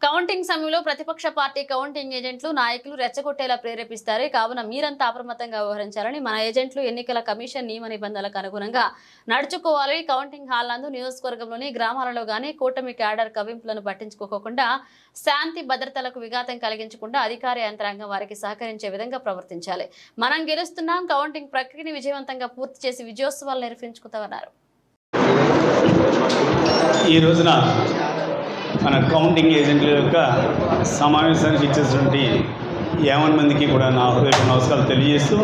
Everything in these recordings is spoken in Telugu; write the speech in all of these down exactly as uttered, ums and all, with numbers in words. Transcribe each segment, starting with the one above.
కౌంటింగ్ సమయంలో ప్రతిపక్ష పార్టీ కౌంటింగ్ ఏజెంట్లు నాయకులు రెచ్చగొట్టేలా ప్రేరేపిస్తారు. కావున మీరంతా అప్రమత్తంగా వ్యవహరించాలని, మన ఏజెంట్లు ఎన్నికల కమిషన్ నియమ నిబంధనలకు అనుగుణంగా నడుచుకోవాలి. కౌంటింగ్ హాల్ నందు నియోజకవర్గంలోని గ్రామాలలో గానీ కూటమి క్యాడర్ కవింపులను పట్టించుకోకుండా శాంతి భద్రతలకు విఘాతం కలిగించకుండా అధికార యంత్రాంగం వారికి సహకరించే విధంగా ప్రవర్తించాలి. మనం గెలుస్తున్నాం, కౌంటింగ్ ప్రక్రియని విజయవంతంగా పూర్తి చేసి విజయోత్సవాలు నిర్వహించుకుంటామన్నారు. ఈ రోజున మన కౌంటింగ్ ఏజెంట్ల యొక్క సమావేశానికి ఇచ్చేటువంటి యావన్ మందికి కూడా నా హృదయ నమస్కారాలు తెలియజేస్తూ,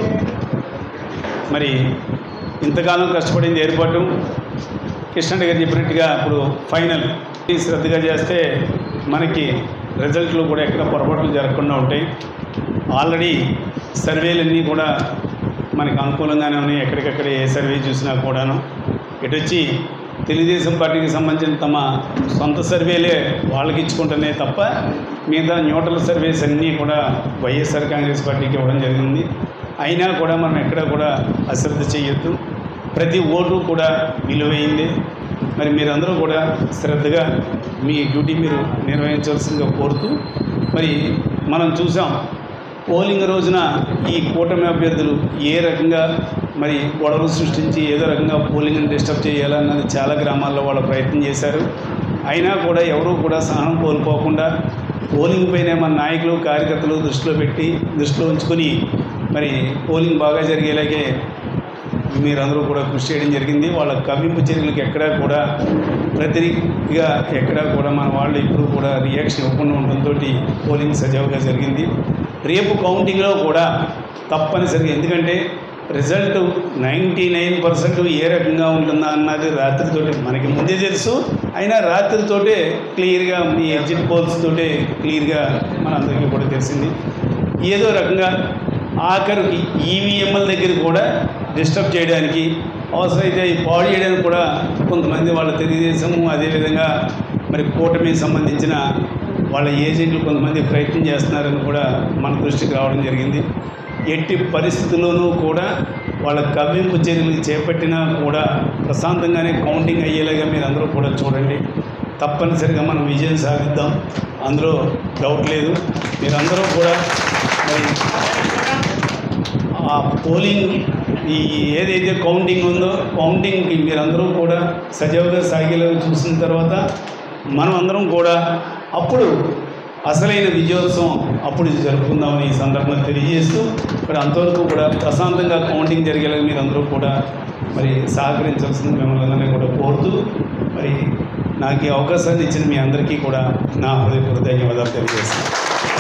మరి ఇంతకాలం కష్టపడింది ఏర్పాటు కృష్ణ గారు చెప్పినట్టుగా ఇప్పుడు ఫైనల్ శ్రద్ధగా చేస్తే మనకి రిజల్ట్లు కూడా ఎక్కడ పొరపాట్లు జరగకుండా ఉంటాయి. ఆల్రెడీ సర్వేలన్నీ కూడా మనకు అనుకూలంగానే ఉన్నాయి. ఎక్కడికక్కడ ఏ సర్వే చూసినా కూడాను ఇటు వచ్చి తెలుగుదేశం పార్టీకి సంబంధించిన తమ సొంత సర్వేలే వాళ్ళకి ఇచ్చుకుంటేనే తప్ప మిగతా న్యూట్రల్ సర్వేస్ అన్నీ కూడా వైఎస్ఆర్ కాంగ్రెస్ పార్టీకి ఇవ్వడం జరిగింది. అయినా కూడా మనం ఎక్కడ కూడా అశ్రద్ధ చేయొద్దు. ప్రతి ఓటు కూడా విలువైంది. మరి మీరందరూ కూడా శ్రద్ధగా మీ డ్యూటీ మీరు నిర్వహించాల్సిందిగా కోరుతూ, మరి మనం చూసాం పోలింగ్ రోజున ఈ కూటమి అభ్యర్థులు ఏ రకంగా మరి గొడవలు సృష్టించి ఏదో రకంగా పోలింగ్ని డిస్టర్బ్ చేయాలన్నది చాలా గ్రామాల్లో వాళ్ళు ప్రయత్నం చేశారు. అయినా కూడా ఎవరూ కూడా సహనం కోల్పోకుండా పోలింగ్ పైన మన నాయకులు కార్యకర్తలు దృష్టిలో పెట్టి దృష్టిలో ఉంచుకొని మరి పోలింగ్ బాగా జరిగేలాగే మీరందరూ కూడా కృషి చేయడం జరిగింది. వాళ్ళ కవ్వింపు చర్యలకు ఎక్కడా కూడా ప్రతిగా ఎక్కడా కూడా మన వాళ్ళు ఇప్పుడు కూడా రియాక్షన్ ఇవ్వకుండా ఉండడంతో పోలింగ్ సజావుగా జరిగింది. రేపు కౌంటింగ్లో కూడా తప్పనిసరిగా, ఎందుకంటే రిజల్ట్ నైంటీ నైన్ పర్సెంట్ ఏ రకంగా ఉంటుందా అన్నది రాత్రితోటి మనకి ముందే తెలుసు. అయినా రాత్రితోటే క్లియర్గా మీ ఎగ్జిట్ పోల్స్ తోటే క్లియర్గా మనందరికీ కూడా తెలిసింది. ఏదో రకంగా ఆఖరికి ఈవీఎంల దగ్గర కూడా డిస్టర్బ్ చేయడానికి, అవసరమైతే పాడు చేయడానికి కూడా కొంతమంది వాళ్ళ తెలుగుదేశము అదేవిధంగా మరి కూటమికి సంబంధించిన వాళ్ళ ఏజెంట్లు కొంతమంది ప్రయత్నం చేస్తున్నారని కూడా మన దృష్టికి రావడం జరిగింది. ఎట్టి పరిస్థితుల్లోనూ కూడా వాళ్ళ కవ్వింపు చర్యలు చేపట్టినా కూడా ప్రశాంతంగానే కౌంటింగ్ అయ్యేలాగా మీరు అందరూ కూడా చూడండి. తప్పనిసరిగా మనం విజయం సాధిద్దాం, అందులో డౌట్ లేదు. మీరందరూ కూడా మరి ఆ పోలింగ్ ఈ ఏదైతే కౌంటింగ్ ఉందో కౌంటింగ్కి మీరందరూ కూడా సజావుగా సాగేలాగా చూసిన తర్వాత మనం అందరం కూడా అప్పుడు అసలైన విజయోత్సవం అప్పుడు జరుపుకుందామని ఈ సందర్భంగా తెలియజేస్తూ, ఇక్కడ అంతవరకు కూడా ప్రశాంతంగా కౌంటింగ్ జరిగేలాగా మీరందరూ కూడా మరి సహకరించాల్సింది మిమ్మల్ని అందరినీ కూడా కోరుతూ, మరి నాకు ఈ అవకాశాన్ని ఇచ్చిన మీ అందరికీ కూడా నా హృదయపూర్వక ధన్యవాదాలు తెలియజేస్తాను.